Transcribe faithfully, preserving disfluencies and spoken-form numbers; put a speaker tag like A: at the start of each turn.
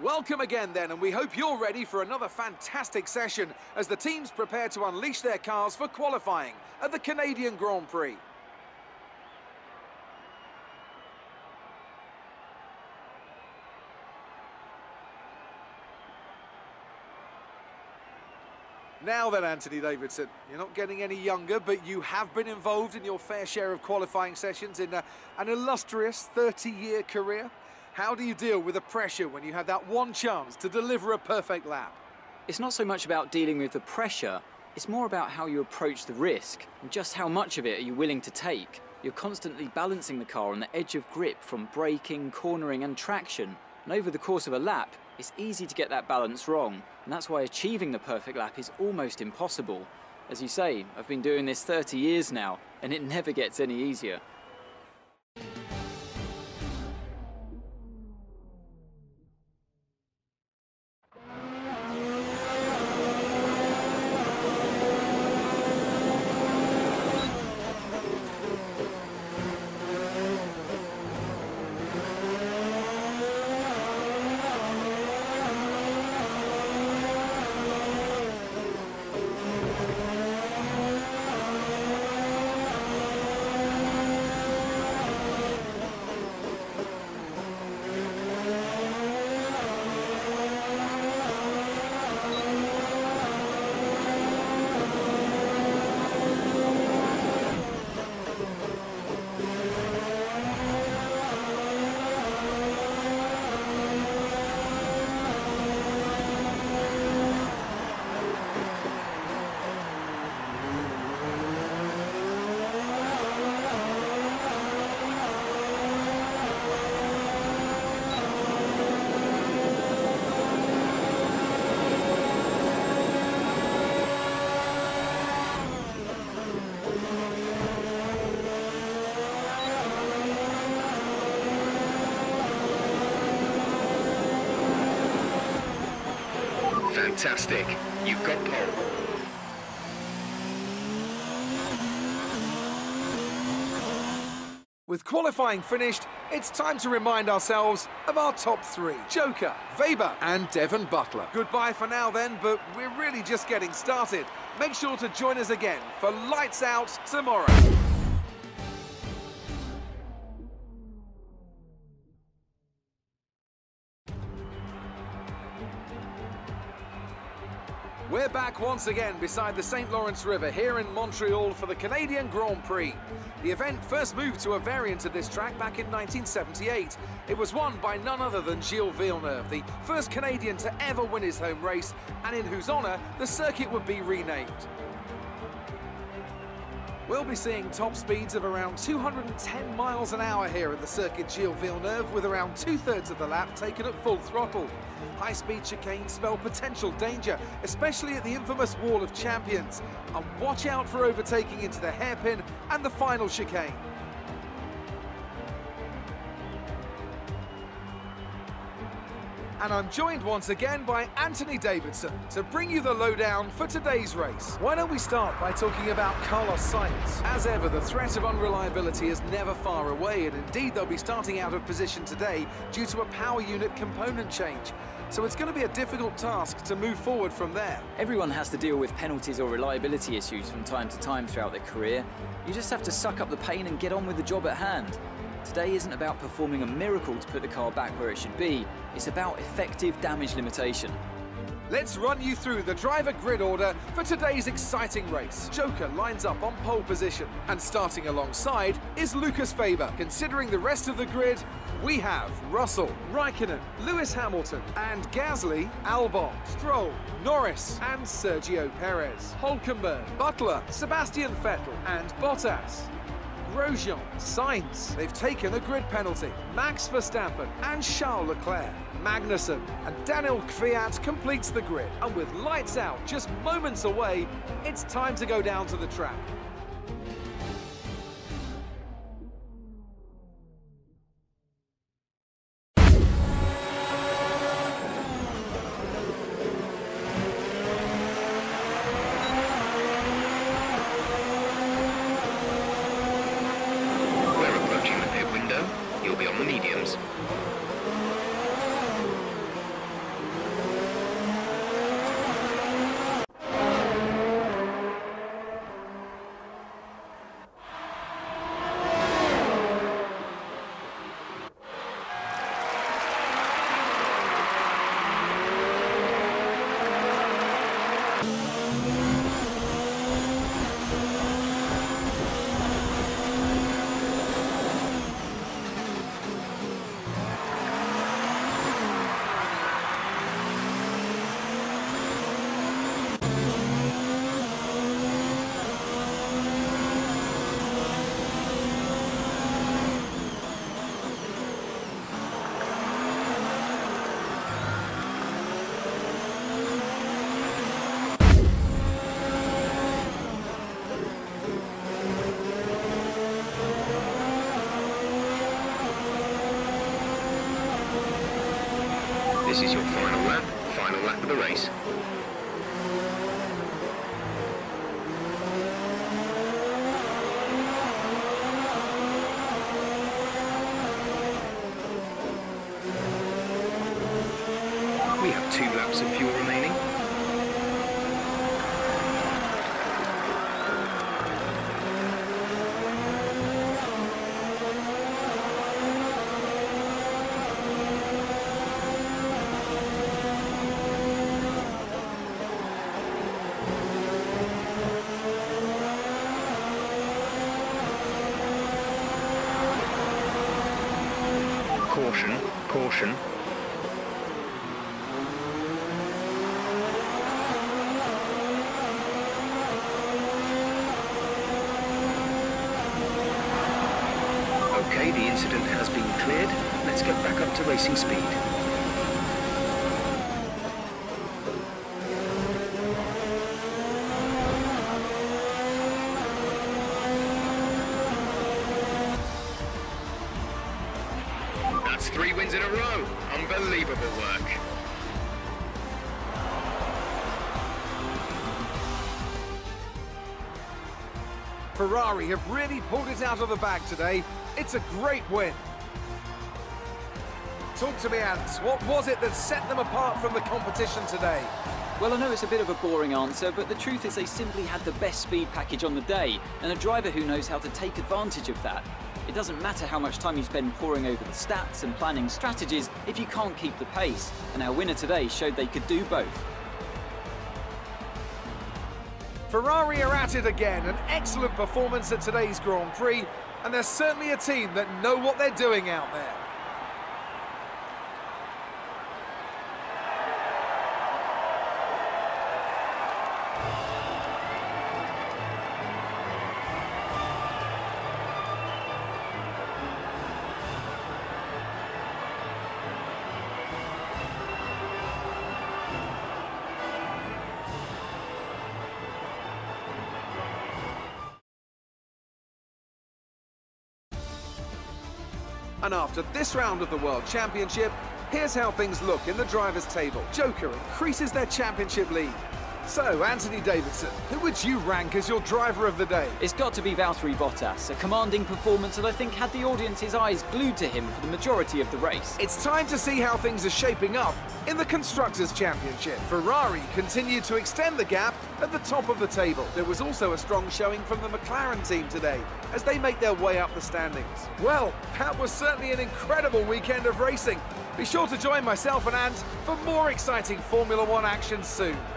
A: Welcome again then, and we hope you're ready for another fantastic session as the teams prepare to unleash their cars for qualifying at the Canadian Grand Prix. Now then, Anthony Davidson, you're not getting any younger, but you have been involved in your fair share of qualifying sessions in a, an illustrious thirty-year career. How do you deal with the pressure when you have that one chance to deliver a perfect lap?
B: It's not so much about dealing with the pressure, it's more about how you approach the risk and just how much of it are you willing to take. You're constantly balancing the car on the edge of grip from braking, cornering and traction, and over the course of a lap, it's easy to get that balance wrong, and that's why achieving the perfect lap is almost impossible. As you say, I've been doing this thirty years now, and it never gets any easier.
C: Fantastic. You've got pole.
A: With qualifying finished, it's time to remind ourselves of our top three. Joker, Weber and Devon Butler. Goodbye for now then, but we're really just getting started. Make sure to join us again for Lights Out tomorrow. We're back once again beside the Saint Lawrence River here in Montreal for the Canadian Grand Prix. The event first moved to a variant of this track back in nineteen seventy-eight. It was won by none other than Gilles Villeneuve, the first Canadian to ever win his home race, and in whose honour the circuit would be renamed. We'll be seeing top speeds of around two hundred ten miles an hour here at the circuit Gilles Villeneuve, with around two-thirds of the lap taken at full throttle. High-speed chicanes spell potential danger, especially at the infamous Wall of Champions. And watch out for overtaking into the hairpin and the final chicane. And I'm joined once again by Anthony Davidson to bring you the lowdown for today's race. Why don't we start by talking about Carlos Sainz? As ever, the threat of unreliability is never far away, and indeed they'll be starting out of position today due to a power unit component change. So it's going to be a difficult task to move forward from there.
B: Everyone has to deal with penalties or reliability issues from time to time throughout their career. You just have to suck up the pain and get on with the job at hand. Today isn't about performing a miracle to put the car back where it should be. It's about effective damage limitation.
A: Let's run you through the driver grid order for today's exciting race. Joker lines up on pole position, and starting alongside is Lucas Weber. Considering the rest of the grid, we have Russell, Raikkonen, Lewis Hamilton, and Gasly, Albon, Stroll, Norris, and Sergio Perez, Hülkenberg, Butler, Sebastian Vettel, and Bottas. Grosjean, Sainz, they've taken a grid penalty. Max Verstappen and Charles Leclerc. Magnussen and Daniel Kvyat completes the grid. And with lights out just moments away, it's time to go down to the track.
C: This is your final lap, final lap of the race. We have two laps of fuel remaining. Caution, caution. Okay, the incident has been cleared. Let's get back up to racing speed. That's three wins in a row. Unbelievable work.
A: Ferrari have really pulled it out of the bag today. It's a great win. Talk to me, Ants. What was it that set them apart from the competition today?
B: Well, I know it's a bit of a boring answer, but the truth is they simply had the best speed package on the day, and a driver who knows how to take advantage of that. It doesn't matter how much time you spend poring over the stats and planning strategies if you can't keep the pace, and our winner today showed they could do both.
A: Ferrari are at it again, an excellent performance at today's Grand Prix, and they're certainly a team that know what they're doing out there. And after this round of the World Championship, here's how things look in the drivers' table. Joker increases their championship lead. So, Anthony Davidson, who would you rank as your driver of the day?
B: It's got to be Valtteri Bottas, a commanding performance that I think had the audience's eyes glued to him for the majority of the race.
A: It's time to see how things are shaping up in the Constructors' Championship. Ferrari continued to extend the gap at the top of the table. There was also a strong showing from the McLaren team today as they make their way up the standings. Well, that was certainly an incredible weekend of racing. Be sure to join myself and Ant for more exciting Formula One action soon.